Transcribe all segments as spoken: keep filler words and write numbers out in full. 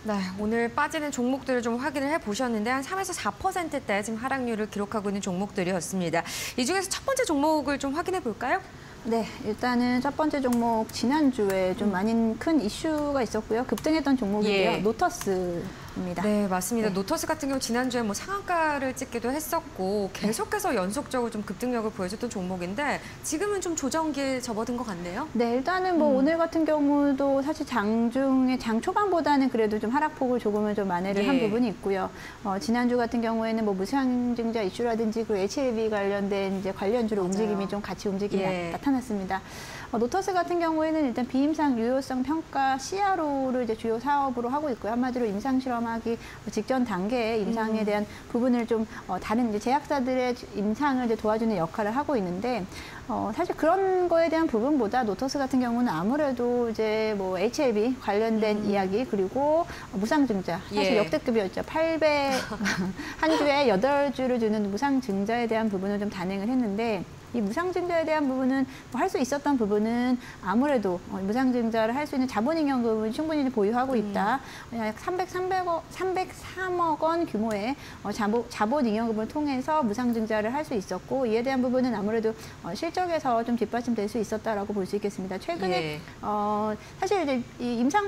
네, 오늘 빠지는 종목들을 좀 확인을 해보셨는데 한 삼에서 사 퍼센트대 지금 하락률을 기록하고 있는 종목들이었습니다. 이 중에서 첫 번째 종목을 좀 확인해 볼까요? 네, 일단은 첫 번째 종목 지난주에 좀 많이 큰 이슈가 있었고요. 급등했던 종목인데요. 예. 노터스입니다. 네, 맞습니다. 네. 노터스 같은 경우 지난주에 뭐 상한가를 찍기도 했었고 계속해서 연속적으로 좀 급등력을 보여줬던 종목인데 지금은 좀 조정기에 접어든 것 같네요. 네, 일단은 뭐 음. 오늘 같은 경우도 사실 장중에 장 초반보다는 그래도 좀 하락폭을 조금은 좀 만회를 예. 한 부분이 있고요. 어, 지난주 같은 경우에는 뭐 무상증자 이슈라든지 그 에이치엘비 관련된 이제 관련주로 맞아요. 움직임이 좀 같이 움직임이 예. 나타났습니다. 어, 노터스 같은 경우에는 일단 비임상 유효성 평가 씨알오를 이제 주요 사업으로 하고 있고요. 한마디로 임상 실험하기 직전 단계에 임상에 대한 부분을 좀 어, 다른 이제 제약사들의 임상을 이제 도와주는 역할을 하고 있는데 어, 사실 그런 거에 대한 부분보다 노터스 같은 경우는 아무래도 이제 뭐 에이치엘비 관련된 음. 이야기 그리고 무상증자 사실 예. 역대급이었죠. 팔 배 한 주에 여덟 주를 주는 무상증자에 대한 부분을 좀 단행을 했는데 이 무상증자에 대한 부분은 뭐 할 수 있었던 부분은 아무래도 어, 무상증자를 할 수 있는 자본잉여금을 충분히 보유하고 있다. 약 삼백, 삼백억, 삼백삼억 원 규모의 어, 자본, 자본잉여금을 통해서 무상증자를 할 수 있었고 이에 대한 부분은 아무래도 어, 실적에서 좀 뒷받침될 수 있었다라고 볼 수 있겠습니다. 최근에 예. 어, 사실 이제 이 임상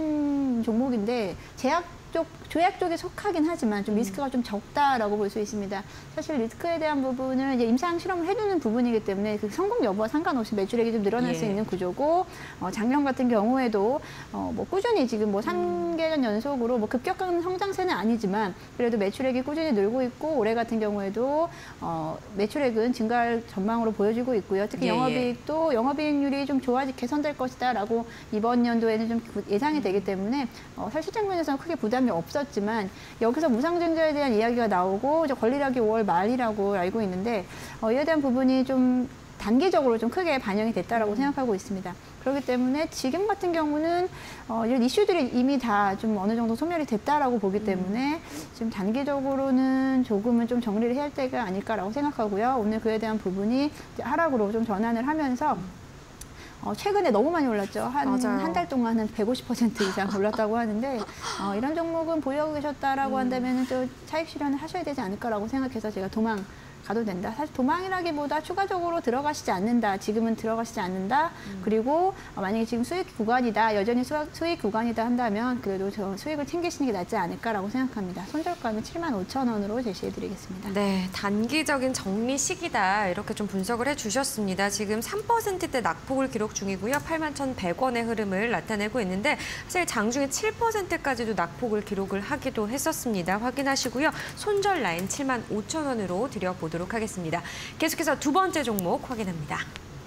관련된 종목인데 제약 쪽, 조약 쪽에 속하긴 하지만 좀 리스크가 좀 적다라고 볼 수 있습니다. 사실 리스크에 대한 부분을 이제 임상 실험을 해두는 부분이기 때문에 그 성공 여부와 상관없이 매출액이 좀 늘어날 예. 수 있는 구조고, 어, 작년 같은 경우에도 어, 뭐 꾸준히 지금 뭐 삼 개년 연속으로 뭐 급격한 성장세는 아니지만 그래도 매출액이 꾸준히 늘고 있고 올해 같은 경우에도 어, 매출액은 증가할 전망으로 보여지고 있고요. 특히 예, 영업이익도 영업이익률이 좀 좋아지 개선될 것이다라고 이번 연도에는 좀 예상이 되기 때문에 어, 실질적 면에서는 크게 부담이 없었지만 여기서 무상증자에 대한 이야기가 나오고 이제 권리락이 오월 말이라고 알고 있는데 어, 이에 대한 부분이 좀 단기적으로 좀 크게 반영이 됐다라고 음. 생각하고 있습니다. 그렇기 때문에 지금 같은 경우는 어, 이런 이슈들이 이미 다 좀 어느 정도 소멸이 됐다라고 보기 때문에 음. 지금 단기적으로는 조금은 좀 정리를 해야 할 때가 아닐까라고 생각하고요. 오늘 그에 대한 부분이 이제 하락으로 좀 전환을 하면서 음. 어, 최근에 너무 많이 올랐죠. 한 한 달 동안은 백오십 퍼센트 이상 올랐다고 하는데 어, 이런 종목은 보유하고 계셨다라고 음. 한다면 또 차익 실현을 하셔야 되지 않을까라고 생각해서 제가 도망 가도 된다. 사실 도망이라기보다 추가적으로 들어가시지 않는다. 지금은 들어가시지 않는다. 음. 그리고 만약에 지금 수익 구간이다. 여전히 수익, 수익 구간이다 한다면 그래도 저 수익을 챙기시는 게 낫지 않을까라고 생각합니다. 손절가는 칠만 오천 원으로 제시해드리겠습니다. 네, 단기적인 정리 시기다. 이렇게 좀 분석을 해주셨습니다. 지금 삼 퍼센트대 낙폭을 기록 중이고요. 팔만 천백 원의 흐름을 나타내고 있는데 사실 장중에 칠 퍼센트까지도 낙폭을 기록을 하기도 했었습니다. 확인하시고요. 손절 라인 칠만 오천 원으로 드려보도록 하겠습니다. 계속해서 두 번째 종목 확인합니다.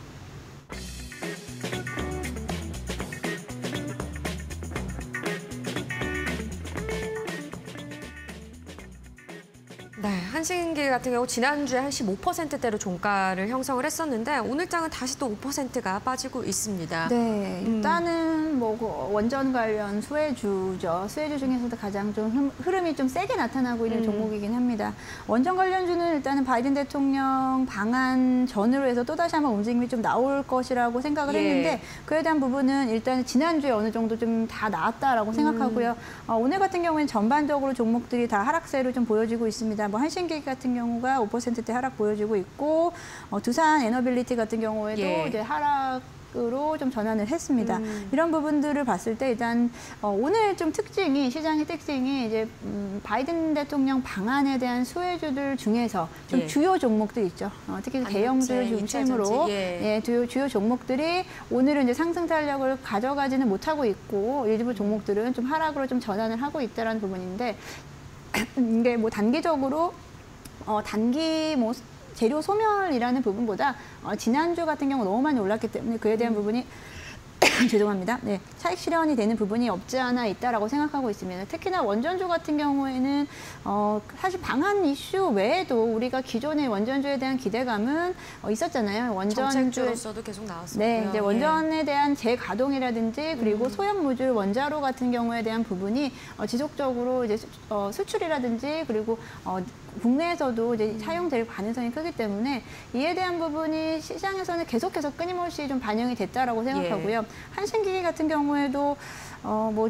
네, 한신기 같은 경우 지난주에 한 십오 퍼센트대로 종가를 형성을 했었는데 오늘장은 다시 또 오 퍼센트가 빠지고 있습니다. 네, 일단은 음. 뭐 원전 관련 수혜주죠. 수혜주 중에서도 가장 좀 흐름이 좀 세게 나타나고 있는 음. 종목이긴 합니다. 원전 관련주는 일단은 바이든 대통령 방한 전후로 해서 또다시 한번 움직임이 좀 나올 것이라고 생각을 예. 했는데 그에 대한 부분은 일단 지난주에 어느 정도 좀 다 나왔다라고 생각하고요. 음. 어, 오늘 같은 경우에는 전반적으로 종목들이 다 하락세를 좀 보여지고 있습니다. 뭐 한신기기 같은 경우가 오 퍼센트대 하락 보여지고 있고 어, 두산 에너빌리티 같은 경우에도 예. 이제 하락 으로 좀 전환을 했습니다. 음. 이런 부분들을 봤을 때 일단 어, 오늘 좀 특징이 시장의 특징이 이제 음, 바이든 대통령 방안에 대한 수혜주들 중에서 좀 예. 주요 종목들 있죠. 어, 특히 대형주 중심으로 예. 예, 주요, 주요 종목들이 오늘은 이제 상승 탄력을 가져가지는 못하고 있고 일부 종목들은 좀 하락으로 좀 전환을 하고 있다는 부분인데 이게 뭐 단기적으로 어, 단기 뭐 재료 소멸이라는 부분보다 어, 지난주 같은 경우 너무 많이 올랐기 때문에 그에 대한 음. 부분이 죄송합니다. 네, 차익 실현이 되는 부분이 없지 않아 있다라고 생각하고 있습니다. 특히나 원전주 같은 경우에는 어, 사실 방한 이슈 외에도 우리가 기존의 원전주에 대한 기대감은 어, 있었잖아요. 원전주로서도 계속 나왔었고요. 네, 이제 원전에 대한 재가동이라든지 그리고 음. 소형 모듈 원자로 같은 경우에 대한 부분이 어, 지속적으로 이제 수, 어, 수출이라든지 그리고 어, 국내에서도 이제 음. 사용될 가능성이 크기 때문에 이에 대한 부분이 시장에서는 계속해서 끊임없이 좀 반영이 됐다라고 생각하고요. 예. 한신기기 같은 경우에도 어, 뭐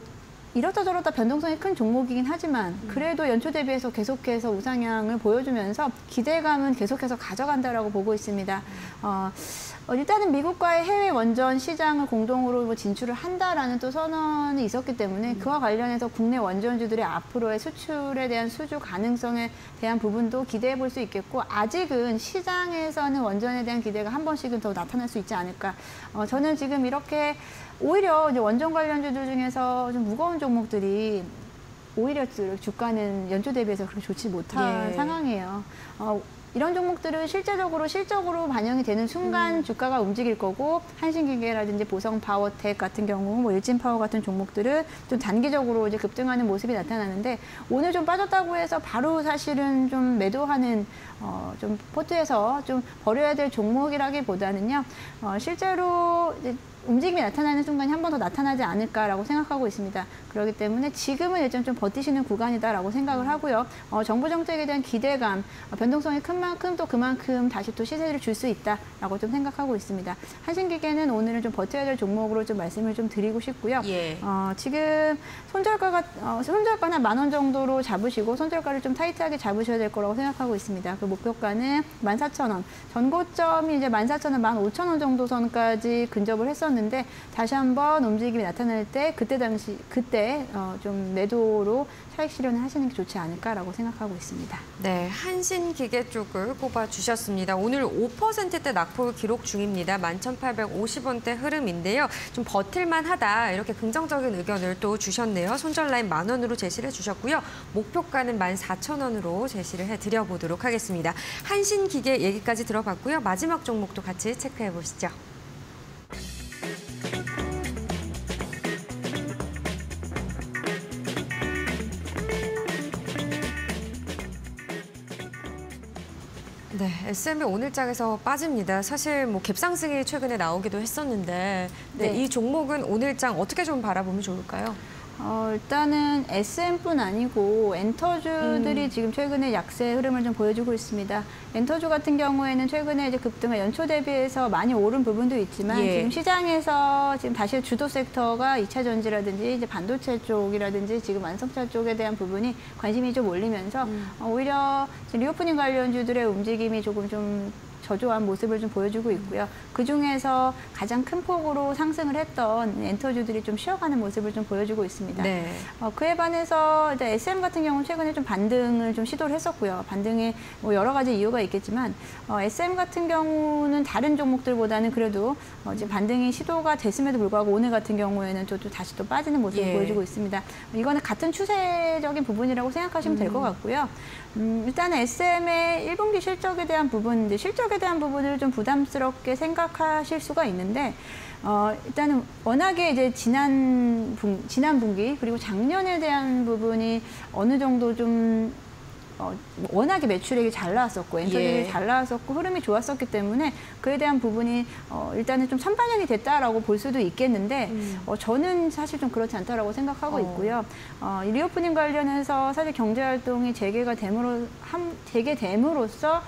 이렇다 저렇다 변동성이 큰 종목이긴 하지만 그래도 연초 대비해서 계속해서 우상향을 보여주면서 기대감은 계속해서 가져간다라고 보고 있습니다. 어, 어, 일단은 미국과의 해외 원전 시장을 공동으로 뭐 진출을 한다라는 또 선언이 있었기 때문에 그와 관련해서 국내 원전주들의 앞으로의 수출에 대한 수주 가능성에 대한 부분도 기대해 볼 수 있겠고 아직은 시장에서는 원전에 대한 기대가 한 번씩은 더 나타날 수 있지 않을까. 어, 저는 지금 이렇게 오히려 이제 원전 관련주들 중에서 좀 무거운 종목들이 오히려 주가는 연초 대비해서 그렇게 좋지 못한 예. 상황이에요. 어, 이런 종목들은 실제적으로 실적으로 반영이 되는 순간 음. 주가가 움직일 거고 한신기계라든지 보성파워텍 같은 경우 뭐 일진파워 같은 종목들은 좀 단기적으로 이제 급등하는 모습이 나타나는데 오늘 좀 빠졌다고 해서 바로 사실은 좀 매도하는 어, 좀 포트에서 좀 버려야 될 종목이라기보다는요 어, 실제로 이제 움직임이 나타나는 순간이 한 번 더 나타나지 않을까라고 생각하고 있습니다. 그렇기 때문에 지금은 일단 좀 버티시는 구간이다라고 생각을 하고요. 어, 정부 정책에 대한 기대감, 어, 변동성이 큰 만큼 또 그만큼 다시 또 시세를 줄 수 있다라고 좀 생각하고 있습니다. 한신기계는 오늘은 좀 버텨야 될 종목으로 좀 말씀을 좀 드리고 싶고요. 예. 어, 지금 손절가가 어, 손절가는 한 만 원 정도로 잡으시고 손절가를 좀 타이트하게 잡으셔야 될 거라고 생각하고 있습니다. 그 목표가는 만 사천 원, 전고점이 이제 만 사천 원, 만 오천 원 정도 선까지 근접을 했었는데 다시 한번 움직임이 나타날 때 그때 당시 그때 어, 좀 매도로 차익 실현을 하시는 게 좋지 않을까라고 생각하고 있습니다. 네, 한신기계 쪽을 꼽아주셨습니다. 오늘 오 퍼센트대 낙폭을 기록 중입니다. 만 천팔백오십 원대 흐름인데요. 좀 버틸만 하다 이렇게 긍정적인 의견을 또 주셨네요. 손절 라인 만 원으로 제시를 해주셨고요. 목표가는 만 사천 원으로 제시를 해드려보도록 하겠습니다. 한신기계 얘기까지 들어봤고요. 마지막 종목도 같이 체크해 보시죠. 네, 에스엠비 오늘장에서 빠집니다. 사실 뭐 갭상승이 최근에 나오기도 했었는데 네, 네. 이 종목은 오늘장 어떻게 좀 바라보면 좋을까요? 어, 일단은 에스엠뿐 아니고 엔터주들이 음. 지금 최근에 약세 흐름을 좀 보여주고 있습니다. 엔터주 같은 경우에는 최근에 이제 급등을 연초 대비해서 많이 오른 부분도 있지만 예. 지금 시장에서 지금 다시 주도 섹터가 이 차 전지라든지 이제 반도체 쪽이라든지 지금 완성차 쪽에 대한 부분이 관심이 좀 올리면서 음. 어, 오히려 리오프닝 관련주들의 움직임이 조금 좀 저조한 모습을 좀 보여주고 있고요. 그중에서 가장 큰 폭으로 상승을 했던 엔터주들이 좀 쉬어가는 모습을 좀 보여주고 있습니다. 네. 어, 그에 반해서 이제 에스엠 같은 경우는 최근에 좀 반등을 좀 시도를 했었고요. 반등에 뭐 여러 가지 이유가 있겠지만 어, 에스엠 같은 경우는 다른 종목들보다는 그래도 어, 지금 반등이 시도가 됐음에도 불구하고 오늘 같은 경우에는 또, 또 다시 또 빠지는 모습을 예. 보여주고 있습니다. 이거는 같은 추세적인 부분이라고 생각하시면 될 것 같고요. 음, 일단은 에스엠의 일 분기 실적에 대한 부분, 이제 실적에 대한 부분을 좀 부담스럽게 생각하실 수가 있는데, 어, 일단은 워낙에 이제 지난 분, 지난 분기 그리고 작년에 대한 부분이 어느 정도 좀 어, 워낙에 매출액이 잘 나왔었고 엔터들이 예. 잘 나왔었고 흐름이 좋았었기 때문에 그에 대한 부분이 어, 일단은 좀 선반영이 됐다라고 볼 수도 있겠는데 음. 어, 저는 사실 좀 그렇지 않다라고 생각하고 어. 있고요. 어, 리오프닝 관련해서 사실 경제활동이 재개가 됨으로 한, 재개됨으로써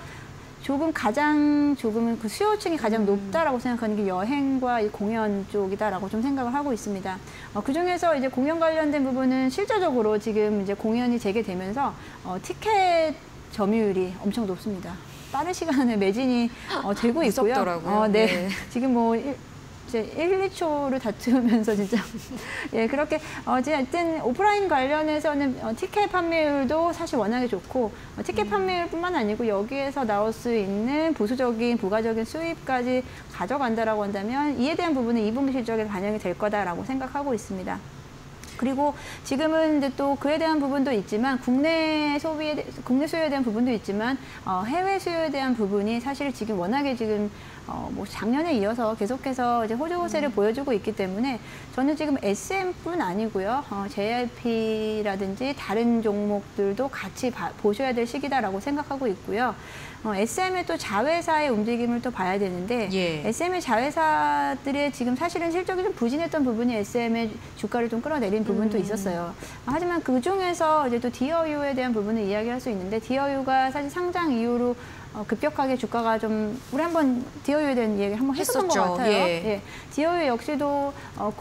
조금 가장 조금은 그 수요층이 가장 음. 높다라고 생각하는 게 여행과 이 공연 쪽이다라고 좀 생각을 하고 있습니다. 어, 그 중에서 이제 공연 관련된 부분은 실제적으로 지금 이제 공연이 재개되면서 어, 티켓 점유율이 엄청 높습니다. 빠른 시간에 매진이 어, 되고 있고요. 무섭더라고요. 어, 네. 네. 지금 뭐 일, 이제 일, 이 초를 다투면서 진짜 예 그렇게 어쨌든 오프라인 관련해서는 어, 티켓 판매율도 사실 워낙에 좋고 어, 티켓 판매율뿐만 아니고 여기에서 나올 수 있는 부수적인 부가적인 수입까지 가져간다라고 한다면 이에 대한 부분은 이 분기 실적에 반영이 될 거다라고 생각하고 있습니다. 그리고 지금은 이제 또 그에 대한 부분도 있지만 국내 소비에 국내 수요에 대한 부분도 있지만 어, 해외 수요에 대한 부분이 사실 지금 워낙에 지금 어, 뭐 작년에 이어서 계속해서 이제 호조 호세를 음. 보여주고 있기 때문에 저는 지금 에스엠뿐 아니고요 어, 제이알피라든지 다른 종목들도 같이 봐, 보셔야 될 시기다라고 생각하고 있고요. 어, 에스엠의 또 자회사의 움직임을 또 봐야 되는데 예. 에스엠의 자회사들의 지금 사실은 실적이 좀 부진했던 부분이 에스엠의 주가를 좀 끌어내린 부분도 음. 있었어요. 하지만 그 중에서 이제 또 디어유에 대한 부분을 이야기할 수 있는데 디어유가 사실 상장 이후로 어, 급격하게 주가가 좀 우리 한번 디오유에 대한 얘기 한번 했었던 했었죠. 것 같아요. 예. 예. 디오유 역시도 어,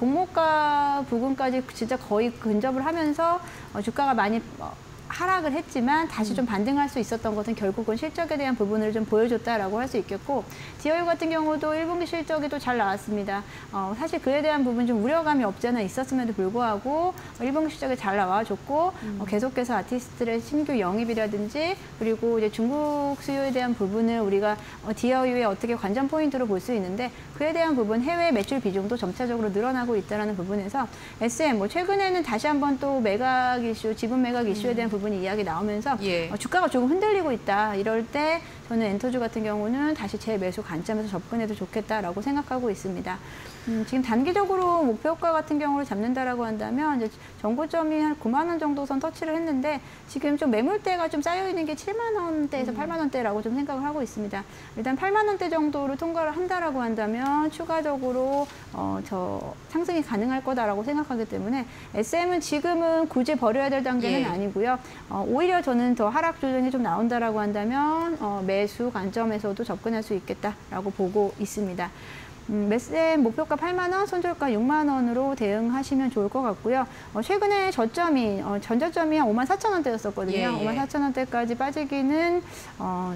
공모가 부근까지 진짜 거의 근접을 하면서 어, 주가가 많이 어, 하락을 했지만 다시 좀 반등할 수 있었던 것은 결국은 실적에 대한 부분을 좀 보여줬다라고 할 수 있겠고, 디오유 같은 경우도 일 분기 실적이 또 잘 나왔습니다. 어, 사실 그에 대한 부분 좀 우려감이 없지 않아 있었음에도 불구하고 일 분기 실적이 잘 나와줬고 음. 어, 계속해서 아티스트의 신규 영입이라든지 그리고 이제 중국 수요에 대한 부분을 우리가 어, 디오유의 어떻게 관전 포인트로 볼 수 있는데, 그에 대한 부분 해외 매출 비중도 점차적으로 늘어나고 있다는 부분에서 에스엠 뭐 최근에는 다시 한번 또 매각 이슈, 지분 매각 이슈에 대한 부분 부분이 이야기 나오면서 예. 어, 주가가 조금 흔들리고 있다. 이럴 때 저는 엔터주 같은 경우는 다시 재매수 관점에서 접근해도 좋겠다라고 생각하고 있습니다. 음, 지금 단기적으로 목표가 같은 경우를 잡는다라고 한다면 이제 정고점이 한 구만 원 정도 선 터치를 했는데 지금 좀 매물대가 좀 쌓여 있는 게 칠만 원대에서 음. 팔만 원대라고 좀 생각을 하고 있습니다. 일단 팔만 원대 정도를 통과를 한다라고 한다면 추가적으로 어, 저 상승이 가능할 거다라고 생각하기 때문에 에스엠은 지금은 굳이 버려야 될 단계는 예. 아니고요. 어, 오히려 저는 더 하락 조정이 좀 나온다라고 한다면 어, 매수 관점에서도 접근할 수 있겠다라고 보고 있습니다. 음, 에스엠 목표가 팔만 원, 손절가 육만 원으로 대응하시면 좋을 것 같고요. 어, 최근에 저점이, 어, 전저점이 한 오만 사천 원대였었거든요. 예, 예. 오만 사천 원대까지 빠지기는, 어,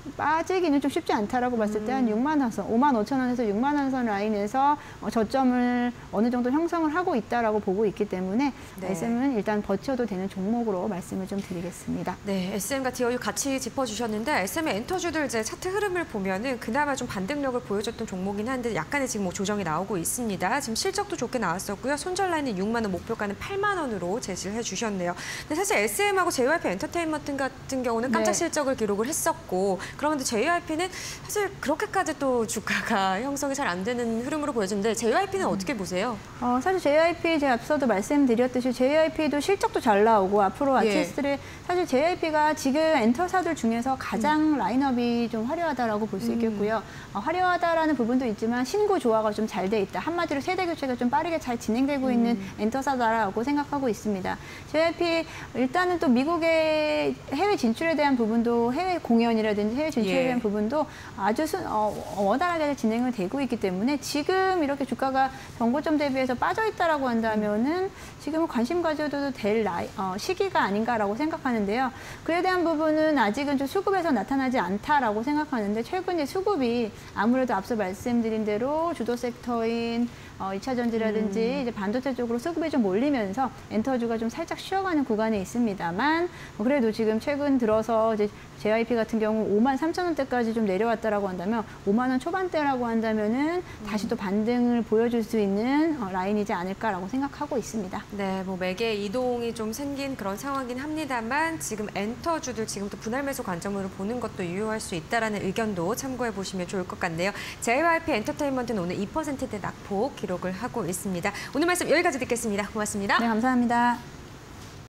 빠지기는 좀 쉽지 않다라고 봤을 때 한 육만 원 선, 오만 오천 원에서 육만 원 선 라인에서 어, 저점을 어느 정도 형성을 하고 있다라고 보고 있기 때문에 네. 에스엠은 일단 버텨도 되는 종목으로 말씀을 좀 드리겠습니다. 네, 에스엠과 디오유 같이 짚어주셨는데 에스엠의 엔터주들 이제 차트 흐름을 보면은 그나마 좀 반등력을 보여줬던 종목이긴 한데 약간의 지금 뭐 조정이 나오고 있습니다. 지금 실적도 좋게 나왔었고요. 손절 라인은 육만 원, 목표가는 팔만 원으로 제시를 해주셨네요. 근데 사실 에스엠하고 제이와이피 엔터테인먼트 같은 경우는 깜짝 네. 실적을 기록을 했었고. 그런데 제이와이피는 사실 그렇게까지 또 주가가 형성이 잘 안 되는 흐름으로 보여지는데 제이와이피는 음. 어떻게 보세요? 어, 사실 제이와이피 제가 앞서도 말씀드렸듯이 제이와이피도 실적도 잘 나오고 앞으로 아티스트들이 예. 사실 제이와이피가 지금 엔터사들 중에서 가장 음. 라인업이 좀 화려하다라고 볼 수 있겠고요. 어, 화려하다라는 부분도 있지만 신구 조화가 좀 잘 돼 있다. 한마디로 세대 교체가 좀 빠르게 잘 진행되고 음. 있는 엔터사다라고 생각하고 있습니다. 제이와이피 일단은 또 미국의 해외 진출에 대한 부분도 해외 공연이라든지 해외 진출에 예. 대한 부분도 아주 순, 어, 원활하게 진행을 되고 있기 때문에 지금 이렇게 주가가 정고점 대비해서 빠져 있다라고 한다면은 지금은 관심 가져도 될 나이, 어, 시기가 아닌가라고 생각하는데요. 그에 대한 부분은 아직은 좀 수급에서 나타나지 않다라고 생각하는데 최근 이제 수급이 아무래도 앞서 말씀드린 대로 주도 섹터인 어, 이 차 전지라든지 음. 이제 반도체 쪽으로 수급이 좀 몰리면서 엔터주가 좀 살짝 쉬어가는 구간에 있습니다만 그래도 지금 최근 들어서 이제 제이와이피 같은 경우 오만 삼천 원대까지 좀 내려왔다라고 한다면 오만 원 초반대라고 한다면은 음. 다시 또 반등을 보여줄 수 있는 어, 라인이지 않을까라고 생각하고 있습니다. 네, 뭐 매개 이동이 좀 생긴 그런 상황이긴 합니다만 지금 엔터주들 지금 또 분할 매수 관점으로 보는 것도 유효할 수 있다라는 의견도 참고해 보시면 좋을 것 같네요. 제이와이피 엔터테인먼트는 오늘 이 퍼센트대 낙폭 기록을 하고 있습니다. 오늘 말씀 여기까지 듣겠습니다. 고맙습니다. 네, 감사합니다.